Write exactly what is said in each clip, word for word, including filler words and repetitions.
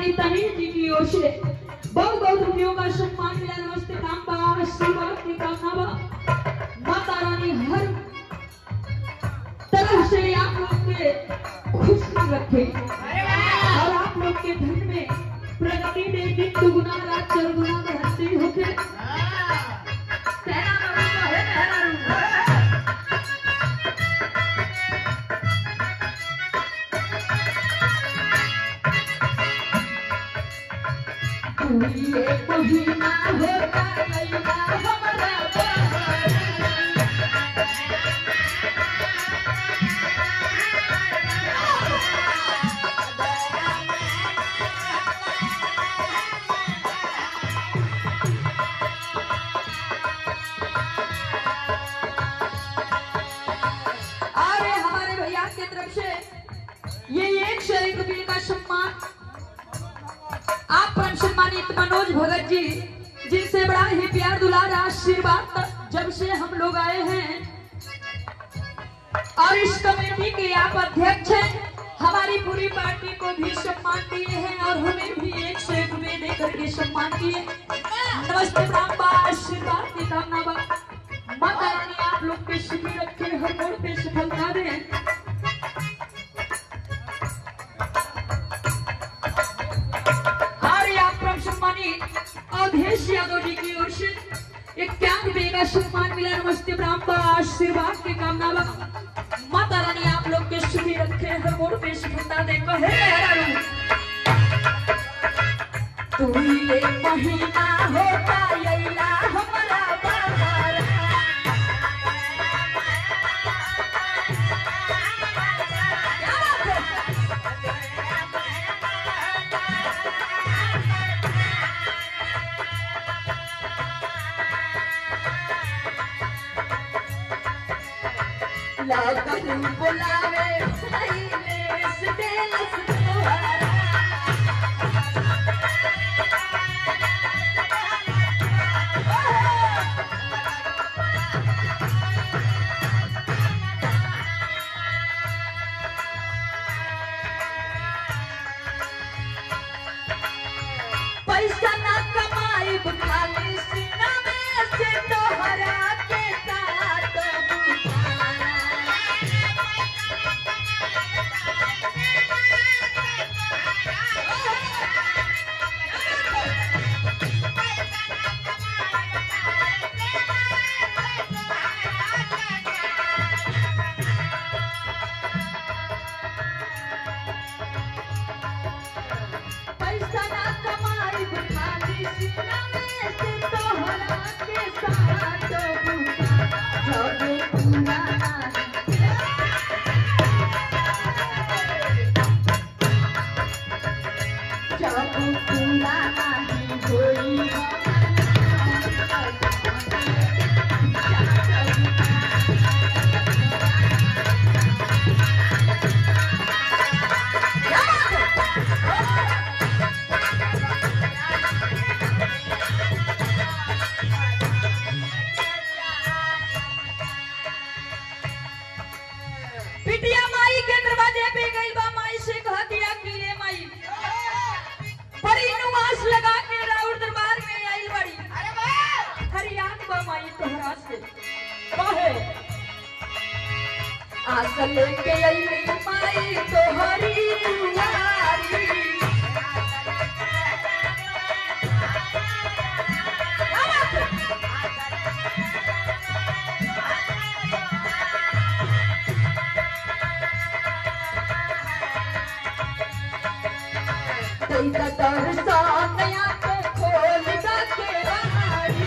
सम्मानित तनी जी की ओर से बहुत बहुत रुपयों का सम्मान मिला। नमस्ते कामबा आशीर्वाद की कामना बा। माता रानी हर तरह से आप लोग के खुश रखे और आप लोग के घर में प्रगति दे। दिन दुगुना रात चौगुना बढ़ती होके ये महीना होता गया हमारा अरे हमारे भैया की तरफ से ये एक सौ एक रुपये का सम्मान आप परम सम्मानित मनोज भगत जी, जिनसे बड़ा ही प्यार दुलार आशीर्वाद जब से हम लोग आए हैं और इस कमेटी के आप अध्यक्ष हैं। हमारी पूरी पार्टी को भी सम्मान दिए हैं और हमें भी एक सौ एक रुपये देकर के सम्मान दिए। नमस्ते राम आशीर्वाद की कामना बा। माता रानी आप लोग के सुखी रखे, हर मोड़ पे सफलता दें। अवधेश यादव जी की ओर से इक्यावन रुपये का सम्मान मिला। नमस्ते ब्राह्मण आशीर्वाद की कामना बा। माता रानी आप लोग के सुखी रखे, हर मोड़ पे सफलता दे। कहे तू ये महीना होता यैला हमारा बाहर लगन बुलावे भइले से देलस तोहरा पैसा ना कमाई खाली सीना में से तोहरा के साथ पैसा ना कमाई खाली सीना में से तोहरा के साथ जब पूरा जब पूरा नहीं होई बिटिया माई के दरवाजे पे गई बा। माई से कहा दिया कि ये माई बड़ी नुआस लगा के राउर दरबार में आई बड़ी। अरे वाह हरियाण बा माई तोहरा से कहे आस लेके आई माई तोहरी दुआरी तेरा दर्शन नया तो खोल के बाहरी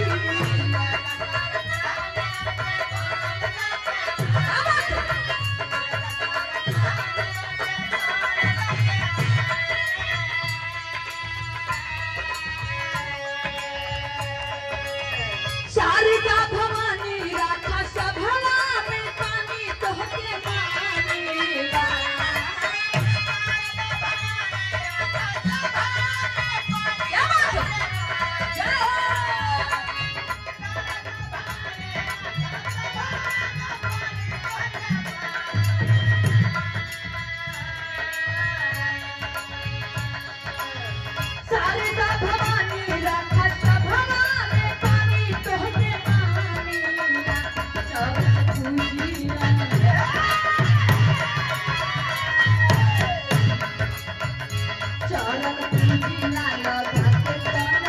शारदा भवानी राखा सभला में पानी तोहके मानीला क्या बात है। शारदा भवानी रखत भवानी पानी तोहके मानी चरण पूजिला चरण पूजिला लगत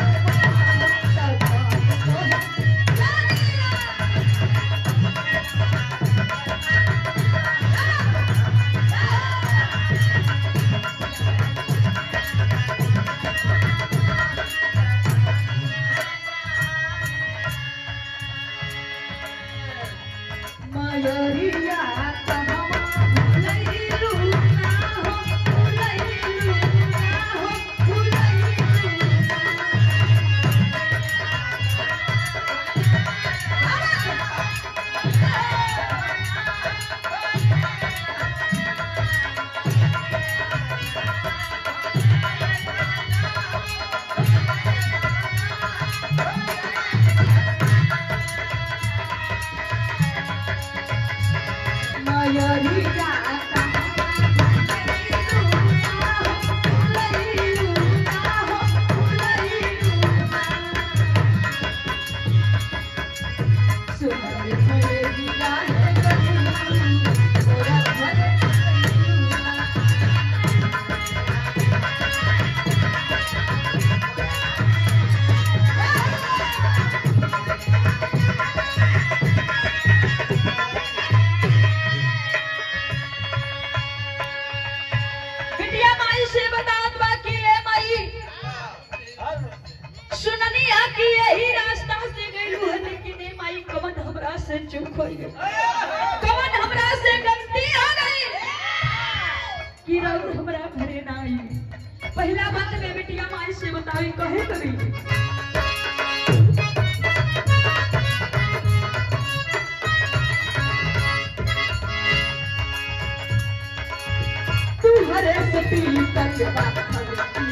मयूरिया कहवा भुलैलू ना हो भुलैलू ना हो भुलैलू मयूरिया बिटिया माई से बतात बा कि ए माई सुननिया कि यही रास्ता से गइलू है लेकिन ए माई कवन हमरा से चूक हो गई कवन हमरा से गलती हो गई कि रउर हमरा घरे ना आई पहला बात में बिटिया माई से बताई कहे करी तू हरे से पी तक बात